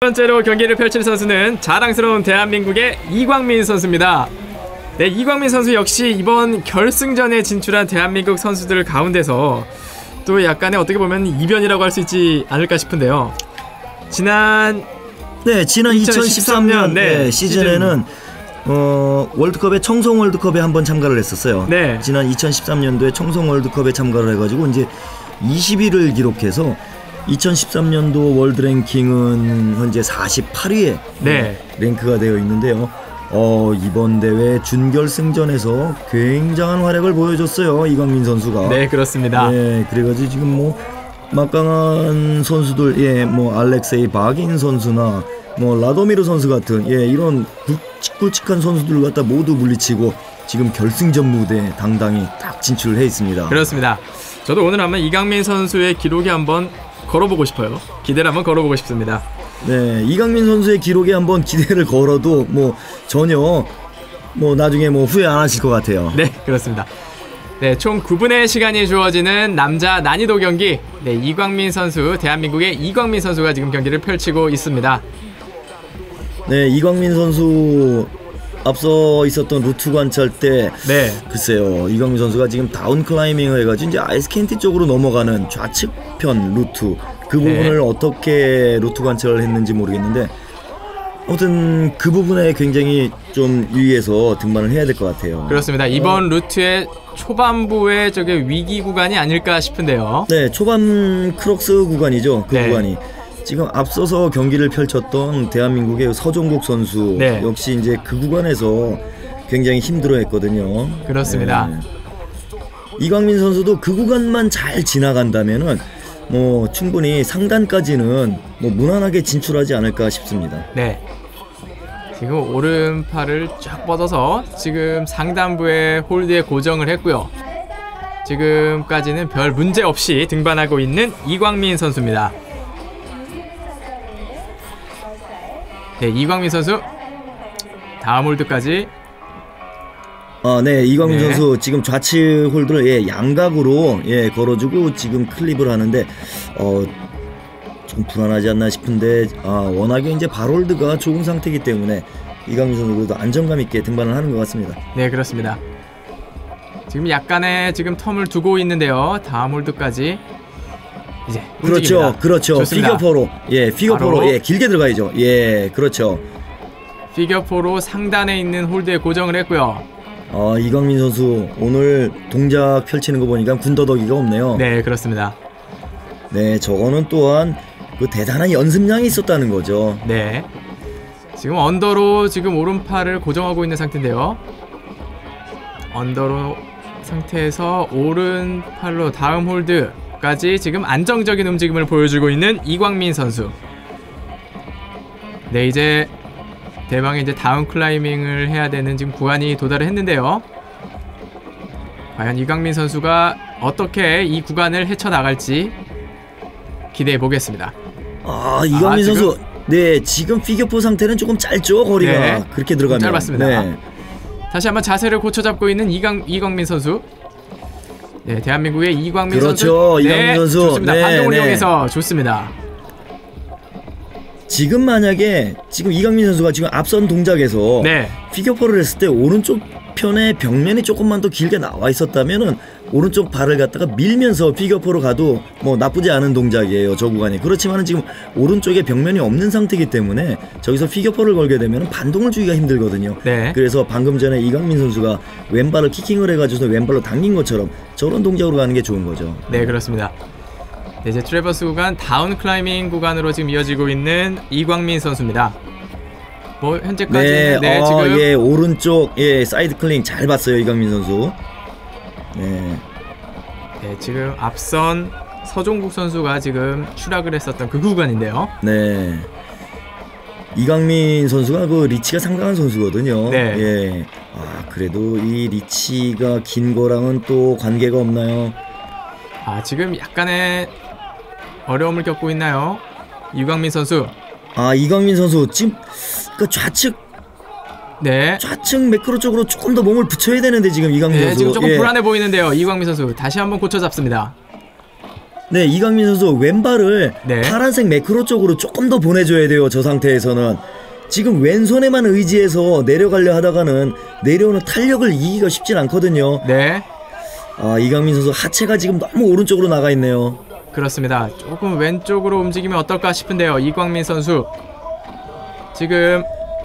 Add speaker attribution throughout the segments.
Speaker 1: 번째로 경기를 펼칠 선수는 자랑스러운 대한민국의 이광민 선수입니다. 네, 이광민 선수 역시 이번 결승전에 진출한 대한민국 선수들 가운데서 또 약간의 어떻게 보면 이변이라고 할 수 있지 않을까 싶은데요. 지난
Speaker 2: 2013년 시즌에는 월드컵에 청송 월드컵에 한번 참가를 했었어요.
Speaker 1: 네.
Speaker 2: 지난 2013년도에 청송 월드컵에 참가를 해가지고 이제 20위를 기록해서 2013년도 월드 랭킹은 현재 48위에 랭크가 되어 있는데요. 이번 대회 준결승전에서 굉장한 활약을 보여줬어요, 이광민 선수가.
Speaker 1: 네, 그렇습니다.
Speaker 2: 네, 그래가지고 지금 뭐 막강한 선수들, 뭐 알렉세이 바긴 선수나 뭐 라도미르 선수 같은 이런 굵직굵직한 선수들을 갖다 모두 물리치고 지금 결승전 무대에 당당히 딱 진출을 해 있습니다.
Speaker 1: 그렇습니다. 저도 오늘 한번 이광민 선수의 기록에 한번 걸어보고 싶어요. 기대를 한번 걸어보고 싶습니다.
Speaker 2: 네, 이광민 선수의 기록에 한번 기대를 걸어도 뭐 전혀 뭐 나중에 뭐 후회 안 하실 것 같아요.
Speaker 1: 네, 그렇습니다. 네, 총 9분의 시간이 주어지는 남자 난이도 경기. 네, 이광민 선수, 대한민국의 이광민 선수가 지금 경기를 펼치고 있습니다.
Speaker 2: 네, 이광민 선수 앞서 있었던 루트 관찰 때 글쎄요, 이광민 선수가 지금 다운 클라이밍을 해가지고 이제 아이스캔티 쪽으로 넘어가는 좌측편 루트 그 부분을 어떻게 루트 관찰을 했는지 모르겠는데 아무튼 그 부분에 굉장히 좀 유의해서 등반을 해야 될 것 같아요.
Speaker 1: 그렇습니다. 이번 루트의 초반부의 저게 위기 구간이 아닐까 싶은데요.
Speaker 2: 네, 초반 크록스 구간이죠. 그 구간이 지금 앞서서 경기를 펼쳤던 대한민국의 서종국 선수 역시 이제 그 구간에서 굉장히 힘들어했거든요.
Speaker 1: 그렇습니다.
Speaker 2: 네. 이광민 선수도 그 구간만 잘 지나간다면은 뭐 충분히 상단까지는 뭐 무난하게 진출하지 않을까 싶습니다.
Speaker 1: 네. 지금 오른팔을 쫙 뻗어서 지금 상단부의 홀드에 고정을 했고요. 지금까지는 별 문제 없이 등반하고 있는 이광민 선수입니다. 네, 이광민 선수 다음 홀드까지.
Speaker 2: 네, 이광민 선수 지금 좌측 홀드를 양각으로 걸어주고 지금 클립을 하는데 좀 불안하지 않나 싶은데 워낙에 이제 발홀드가 좋은 상태이기 때문에 이광민 선수도 안정감 있게 등반을 하는 것 같습니다.
Speaker 1: 네, 그렇습니다. 지금 약간의 지금 텀을 두고 있는데요. 다음 홀드까지 이제 움직입니다.
Speaker 2: 그렇죠. 피겨4로 피겨4로 길게 들어가야죠. 그렇죠.
Speaker 1: 피겨4로 상단에 있는 홀드에 고정을 했고요.
Speaker 2: 이광민 선수 오늘 동작 펼치는 거 보니까 군더더기가 없네요.
Speaker 1: 네, 그렇습니다.
Speaker 2: 네, 저거는 또한 그 대단한 연습량이 있었다는 거죠.
Speaker 1: 네, 지금 언더로 지금 오른팔을 고정하고 있는 상태인데요. 언더로 상태에서 오른팔로 다음 홀드까지 지금 안정적인 움직임을 보여주고 있는 이광민 선수. 네, 이제 대망의 이제 다운 클라이밍을 해야 되는 지금 구간이 도달을 했는데요. 과연 이광민 선수가 어떻게 이 구간을 헤쳐나갈지 기대해 보겠습니다.
Speaker 2: 이광민 선수 지금 피겨4 상태는 조금 짧죠. 거리가 그렇게 들어가면
Speaker 1: 짧았습니다. 다시 한번 자세를 고쳐잡고 있는 이광민 선수. 네, 대한민국의 이광민 선수.
Speaker 2: 이광민 선수
Speaker 1: 좋습니다. 반동을 이용해서 좋습니다.
Speaker 2: 지금 만약에 지금 이광민 선수가 지금 앞선 동작에서 피겨4를 했을 때 오른쪽 편에 벽면이 조금만 더 길게 나와 있었다면은 오른쪽 발을 갖다가 밀면서 피겨4로 가도 뭐 나쁘지 않은 동작이에요, 저 구간이. 그렇지만은 지금 오른쪽에 벽면이 없는 상태이기 때문에 저기서 피겨4를 걸게 되면은 반동을 주기가 힘들거든요. 그래서 방금 전에 이광민 선수가 왼발을 키킹을 해가지고 왼발로 당긴 것처럼 저런 동작으로 가는 게 좋은 거죠.
Speaker 1: 네, 그렇습니다. 네, 이제 트래버스 구간 다운 클라이밍 구간으로 지금 이어지고 있는 이광민 선수입니다. 뭐 현재까지는 지금
Speaker 2: 오른쪽 사이드 클링 잘 봤어요, 이광민 선수.
Speaker 1: 네, 지금 앞선 서종국 선수가 지금 추락을 했었던 그 구간인데요.
Speaker 2: 네, 이광민 선수가 그 리치가 상당한 선수거든요. 그래도 이 리치가 긴 거랑은 또 관계가 없나요?
Speaker 1: 지금 약간의 어려움을 겪고 있나요, 이광민 선수?
Speaker 2: 이광민 선수 지금 그 좌측 매크로 쪽으로 조금 더 몸을 붙여야 되는데 지금 이광민 선수
Speaker 1: 지금 조금 불안해 보이는데요. 이광민 선수 다시 한번 고쳐 잡습니다.
Speaker 2: 네, 이강민 선수 왼발을
Speaker 1: 네.
Speaker 2: 파란색 매크로 쪽으로 조금 더 보내줘야 돼요. 저 상태에서는 지금 왼손에만 의지해서 내려가려 하다가는 내려오는 탄력을 이기기가 쉽진 않거든요.
Speaker 1: 네.
Speaker 2: 아, 이강민 선수 하체가 지금 너무 오른쪽으로 나가 있네요.
Speaker 1: 그렇습니다. 조금 왼쪽으로 움직이면 어떨까 싶은데요. 이광민 선수 지금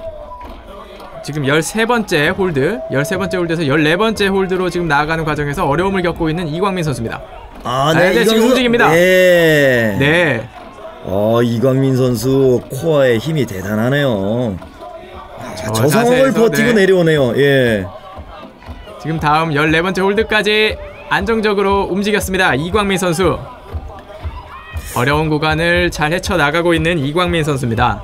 Speaker 1: 13번째 홀드, 13번째 홀드에서 14번째 홀드로 지금 나아가는 과정에서 어려움을 겪고 있는 이광민 선수입니다.
Speaker 2: 아, 네,
Speaker 1: 네, 지금 움직입니다.
Speaker 2: 네.
Speaker 1: 네.
Speaker 2: 이광민 선수 코어의 힘이 대단하네요. 저 상황을
Speaker 1: 자세에서,
Speaker 2: 버티고
Speaker 1: 네.
Speaker 2: 내려오네요. 예.
Speaker 1: 지금 다음 14번째 홀드까지 안정적으로 움직였습니다. 이광민 선수. 어려운 구간을 잘 헤쳐나가고 있는 이광민 선수입니다.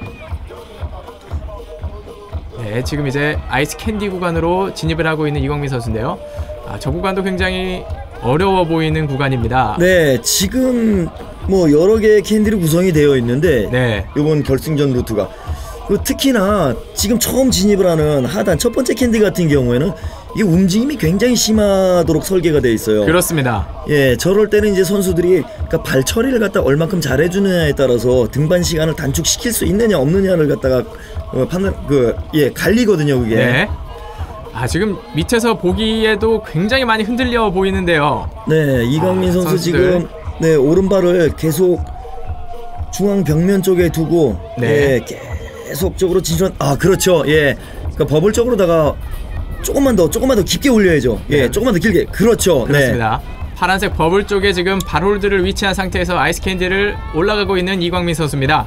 Speaker 1: 네, 지금 이제 아이스 캔디 구간으로 진입을 하고 있는 이광민 선수인데요. 저 구간도 굉장히 어려워 보이는 구간입니다.
Speaker 2: 네, 지금 뭐 여러 개의 캔디로 구성이 되어 있는데
Speaker 1: 네.
Speaker 2: 이번 결승전 루트가 특히나 지금 처음 진입을 하는 하단 첫 번째 캔디 같은 경우에는 이 움직임이 굉장히 심하도록 설계가 되어 있어요.
Speaker 1: 그렇습니다.
Speaker 2: 예, 저럴 때는 이제 선수들이 그러니까 발 처리를 갖다 얼만큼 잘해주느냐에 따라서 등반 시간을 단축시킬 수 있느냐 없느냐를 갖다가 판단 갈리거든요, 그게.
Speaker 1: 네. 지금 밑에서 보기에도 굉장히 많이 흔들려 보이는데요.
Speaker 2: 네, 이광민 선수
Speaker 1: 선수들.
Speaker 2: 지금 오른발을 계속 중앙 벽면 쪽에 두고
Speaker 1: 네.
Speaker 2: 계속적으로 진출한 그렇죠. 예. 그러니까 버블 쪽으로다가 조금만 더 깊게 올려야죠. 예,
Speaker 1: 네.
Speaker 2: 조금만 더 길게. 그렇죠.
Speaker 1: 그렇습니다. 네. 파란색 버블 쪽에 지금 발홀드를 위치한 상태에서 아이스 캔디를 올라가고 있는 이광민 선수입니다.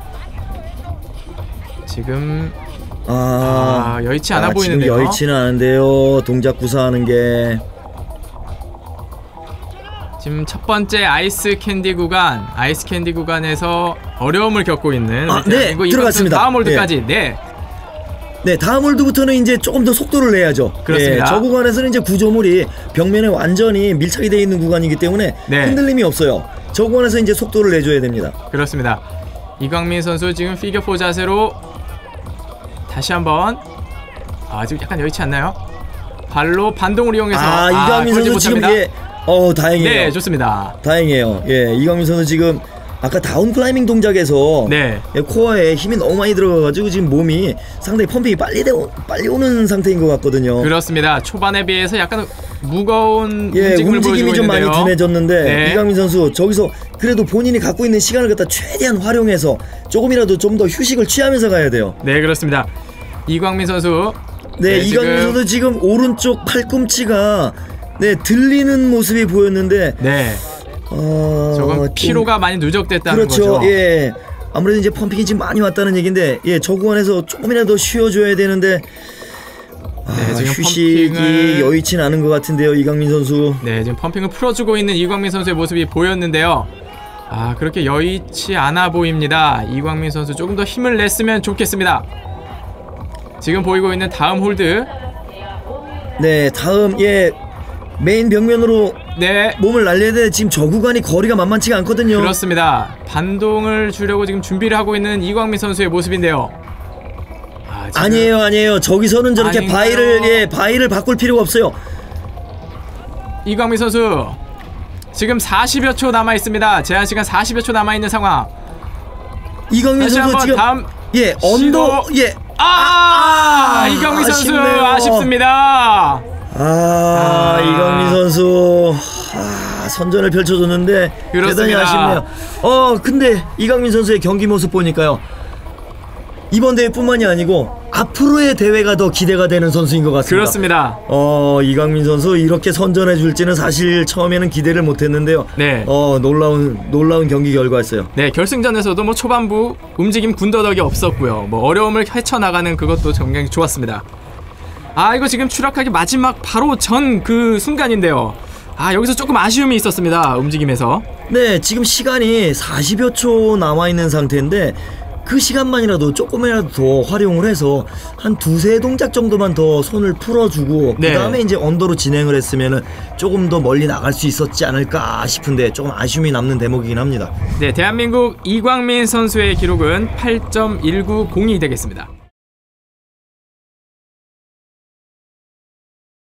Speaker 1: 지금 여의치 않아 보이는데요.
Speaker 2: 지금 여의치는 않은데요. 동작 구사하는 게
Speaker 1: 지금 첫 번째 아이스 캔디 구간에서 어려움을 겪고 있는
Speaker 2: 네, 들어갔습니다.
Speaker 1: 다음 홀드까지. 네.
Speaker 2: 네, 다음 홀드부터는 이제 조금 더 속도를 내야죠.
Speaker 1: 그렇습니다.
Speaker 2: 예, 저 구간에서는 이제 구조물이 벽면에 완전히 밀착이 되어 있는 구간이기 때문에
Speaker 1: 네.
Speaker 2: 흔들림이 없어요. 저 구간에서 이제 속도를 내줘야 됩니다.
Speaker 1: 그렇습니다. 이광민 선수 지금 피겨4 자세로 다시 한번 지금 약간 여의치 않나요? 발로 반동을 이용해서
Speaker 2: 이광민 선수 지금 다행이에요.
Speaker 1: 네, 좋습니다.
Speaker 2: 다행이에요. 예, 이광민 선수 지금 아까 다운 클라이밍 동작에서
Speaker 1: 네.
Speaker 2: 코어에 힘이 너무 많이 들어가가지고 지금 몸이 상당히 펌핑이 빨리 오는 상태인 것 같거든요.
Speaker 1: 그렇습니다. 초반에 비해서 약간 무거운
Speaker 2: 움직임이 좀 많이 둔해졌는데
Speaker 1: 네.
Speaker 2: 이광민 선수 저기서 그래도 본인이 갖고 있는 시간을 갖다 최대한 활용해서 조금이라도 좀 더 휴식을 취하면서 가야 돼요.
Speaker 1: 네, 그렇습니다. 이광민 선수.
Speaker 2: 네, 이광민 선수 지금 오른쪽 팔꿈치가 들리는 모습이 보였는데
Speaker 1: 네. 조금 피로가 많이 누적됐다는
Speaker 2: 거죠.
Speaker 1: 거죠.
Speaker 2: 예. 아무래도 이제 펌핑이 지금 많이 왔다는 얘긴데 저 구간에서 조금이라도 쉬어줘야 되는데
Speaker 1: 지금
Speaker 2: 휴식이 여의치는 않은 것 같은데요, 이광민 선수.
Speaker 1: 네, 지금 펌핑을 풀어주고 있는 이광민 선수의 모습이 보였는데요. 그렇게 여의치 않아 보입니다. 이광민 선수 조금 더 힘을 냈으면 좋겠습니다. 지금 보이고 있는 다음 홀드.
Speaker 2: 네, 다음 메인 벽면으로 몸을 날려야 돼. 지금 저 구간이 거리가 만만치가 않거든요.
Speaker 1: 그렇습니다. 반동을 주려고 지금 준비를 하고 있는 이광민 선수의 모습인데요.
Speaker 2: 아니에요. 저기서는 저렇게 바위를 바꿀 필요가 없어요.
Speaker 1: 이광민 선수 지금 40여 초 남아 있습니다. 제한 시간 40여 초 남아 있는 상황.
Speaker 2: 이광민 선수 지금
Speaker 1: 다음
Speaker 2: 언더
Speaker 1: 이광민 선수 아쉽습니다.
Speaker 2: 이광민 선수 선전을 펼쳐줬는데
Speaker 1: 그렇습니다.
Speaker 2: 대단히 아쉽네요. 근데 이광민 선수의 경기 모습 보니까요, 이번 대회뿐만이 아니고 앞으로의 대회가 더 기대가 되는 선수인 것 같습니다.
Speaker 1: 그렇습니다.
Speaker 2: 이광민 선수 이렇게 선전해 줄지는 사실 처음에는 기대를 못했는데요.
Speaker 1: 네.
Speaker 2: 놀라운 경기 결과였어요.
Speaker 1: 네, 결승전에서도 초반부 움직임 군더더기 없었고요. 어려움을 헤쳐나가는 그것도 굉장히 좋았습니다. 이거 지금 추락하기 마지막 바로 전 그 순간인데요. 여기서 조금 아쉬움이 있었습니다. 움직임에서.
Speaker 2: 네, 지금 시간이 40여 초 남아있는 상태인데 그 시간만이라도 조금이라도 더 활용을 해서 한 두세 동작 정도만 더 손을 풀어주고 그 다음에 이제 언더로 진행을 했으면은 조금 더 멀리 나갈 수 있었지 않을까 싶은데 조금 아쉬움이 남는 대목이긴 합니다.
Speaker 1: 네, 대한민국 이광민 선수의 기록은 8.190이 되겠습니다.